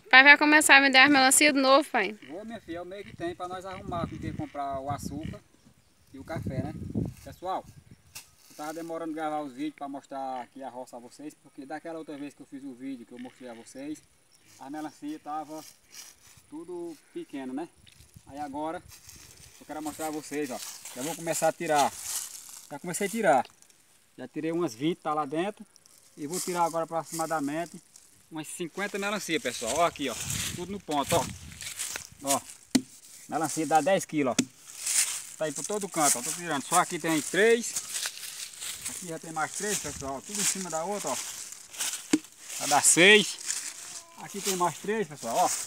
Pai vai começar a vender as melancia de novo, pai? Vou, minha filha, é o meio que tem para nós arrumar, que tem que comprar o açúcar e o café, né? Pessoal, eu tava demorando gravar os vídeos para mostrar aqui a roça a vocês, porque daquela outra vez que eu fiz o vídeo que eu mostrei a vocês, a melancia tava tudo pequeno, né? Aí agora eu quero mostrar a vocês, ó. Já vou começar a tirar. Já comecei a tirar. Já tirei umas 20, tá lá dentro. E vou tirar agora aproximadamente umas 50 melancia, pessoal. Ó aqui, ó. Tudo no ponto, ó. Ó. Melancia dá 10 quilos, ó. Tá aí por todo canto, ó. Tô tirando. Só aqui tem 3. Aqui já tem mais 3, pessoal. Tudo em cima da outra, ó. Já dá 6. Aqui tem mais 3, pessoal, ó.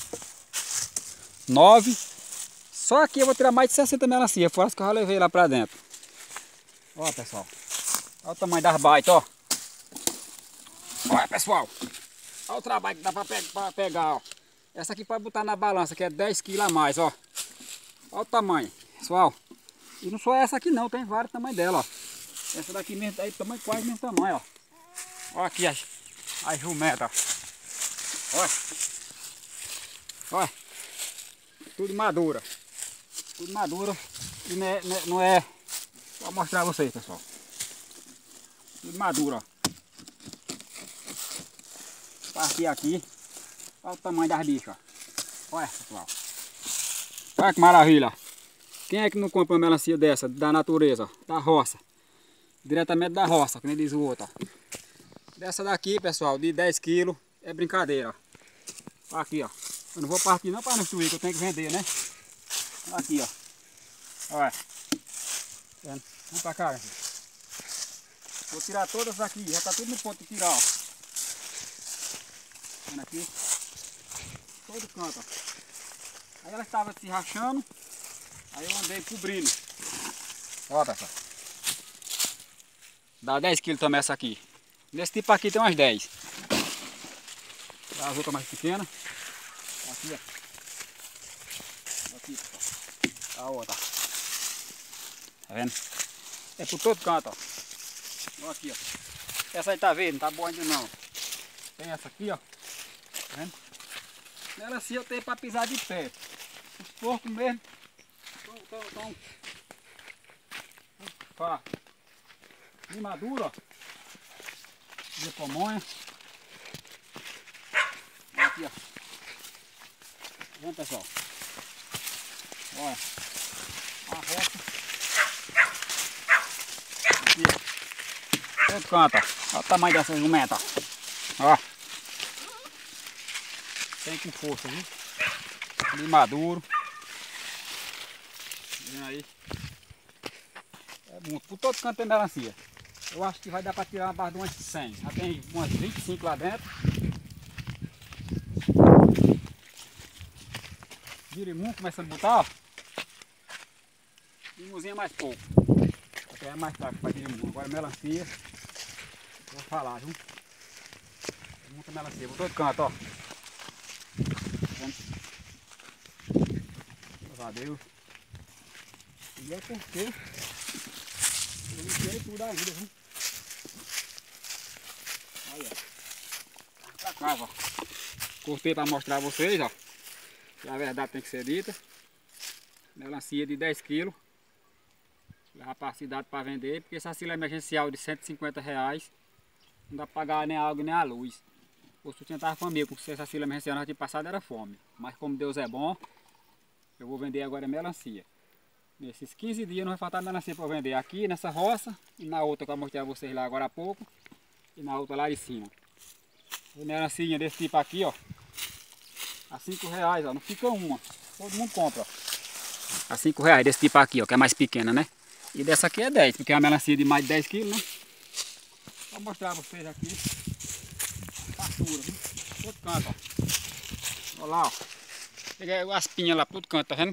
9. Só aqui eu vou tirar mais de 60 melancia, fora as que eu já levei lá pra dentro. Ó, pessoal. Olha o tamanho das baitas, ó. Olha, pessoal. Olha o trabalho que dá pra pegar, ó. Essa aqui pode botar na balança, que é 10 quilos a mais, ó. Olha o tamanho, pessoal. E não só essa aqui não, tem vários tamanhos dela, ó. Essa daqui mesmo, aí tamanho quase mesmo tamanho, ó. Olha aqui as jumentas, ó. Olha. Olha. Tudo madura. Tudo madura. E não é... Vou mostrar a vocês, pessoal. Tudo madura, ó. Partir aqui. Olha o tamanho das bichas, ó. Olha, pessoal. Olha que maravilha. Quem é que não compra uma melancia dessa, da natureza, ó, da roça? Diretamente da roça, que nem diz o outro, ó. Dessa daqui, pessoal, de 10 quilos, é brincadeira, ó. Aqui, ó. Eu não vou partir não para não destruir, que eu tenho que vender, né? Aqui, ó. Olha. Vamos pra cá, gente. Vou tirar todas aqui, já tá tudo no ponto de tirar, ó. Vendo aqui. Todo canto, ó. Aí ela estava se rachando, aí eu andei cobrindo. Ó, pessoal. Dá 10 quilos também essa aqui. Nesse tipo aqui tem umas 10. As outras mais pequenas. Aqui, ó. Aqui, pessoal. A outra. Tá vendo? É por todo canto, ó. Ó aqui, ó. Essa aí tá vendo? Não tá boa ainda não. Tem essa aqui, ó. Tá vendo? Melancia eu tenho pra pisar de pé. Os porcos mesmo estão de maduro, ó. De pamonha. Aqui, ó. Tá vendo, pessoal? Olha. A roça. Aqui, ó. Todo canto, ó. Olha o tamanho dessa jumenta, ó. Ó. Tem com força, viu? De maduro. Vem aí. É muito. Por todo canto tem melancia. Eu acho que vai dar para tirar uma barra de umas 100. Já tem umas 25 lá dentro. Girimum começando a botar, ó. Girimumzinho é mais pouco. Até é mais fraco para girimum. Agora melancia. Vou falar, viu? Tem muita melancia por todo canto, ó. Graças a Deus. E é porque eu não tirei tudo ainda, viu? Olha. Pra cá, ó. Cortei para mostrar a vocês, ó. Que a verdade tem que ser dita. Melancia de 10 quilos. Levar para a cidade para vender. Porque essa sila emergencial de R$150 não dá para pagar nem a água nem a luz. Vou sustentar a família, porque se essa sila emergencial não tinha passado era fome. Mas como Deus é bom, eu vou vender agora melancia. Nesses 15 dias não vai faltar melancia para vender aqui nessa roça e na outra que eu mostrei a vocês lá agora há pouco e na outra lá de cima. A melancia desse tipo aqui, ó, a R$5, ó, não fica uma, todo mundo compra, ó. A R$5 desse tipo aqui, ó, que é mais pequena, né? E dessa aqui é 10, porque é uma melancia de mais de 10 quilos, né? Vou mostrar a vocês aqui a fartura, viu? Todo canto, ó. Olha lá, ó. Peguei as pinhas lá, todo canto, tá vendo?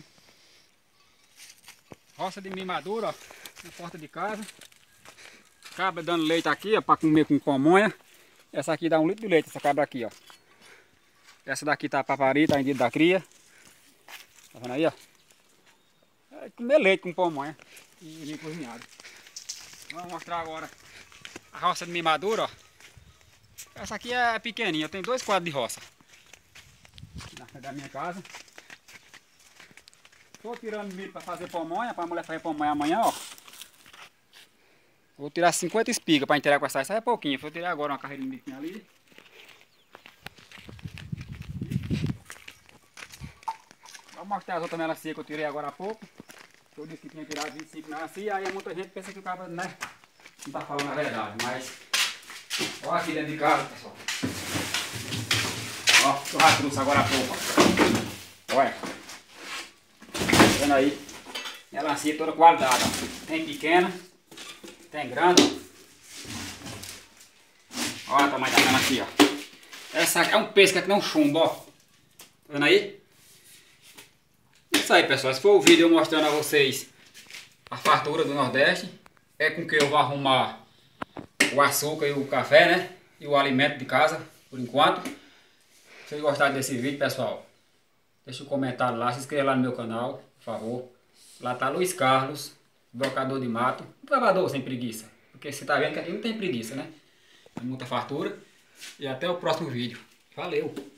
Roça de mimadura, ó, na porta de casa. Cabra dando leite aqui, ó, para comer com pamonha. Essa aqui dá 1 litro de leite, essa cabra aqui, ó. Essa daqui tá paparita, tá em dia da cria. Tá vendo aí, ó? É comer leite com pamonha e cozinhado. Vamos mostrar agora a roça de mimadura, ó. Essa aqui é pequenininha, tem 2 quadros de roça. da minha casa. Estou tirando milho para fazer pamonha, para a mulher fazer pamonha amanhã, ó. Vou tirar 50 espigas para inteirar com essa é pouquinho. Vou tirar agora uma carreira de milho que tem ali. Vou mostrar as outras melancia que eu tirei agora há pouco. Eu disse que tinha tirado 25 melancia, aí muita gente pensa que o cara, né, não tá falando a verdade, mas... Olha aqui dentro de casa, pessoal. Ó, eu já trouxe agora há pouco. Olha. Tá vendo aí? Melancia toda qualidade, ó. Tem pequena, tem grande. Olha o tamanho da melancia, ó. Essa aqui é um peixe que é que não chumbo, ó. Tá vendo aí? Isso aí, pessoal. Esse foi o vídeo eu mostrando a vocês a fartura do Nordeste. É com que eu vou arrumar o açúcar e o café, né? E o alimento de casa, por enquanto. Se vocês gostaram desse vídeo, pessoal, deixa um comentário lá, se inscreva lá no meu canal, por favor. Lá tá Luiz Carlos, brocador de mato, um travador sem preguiça. Porque você tá vendo que aqui não tem preguiça, né? Tem muita fartura. E até o próximo vídeo. Valeu!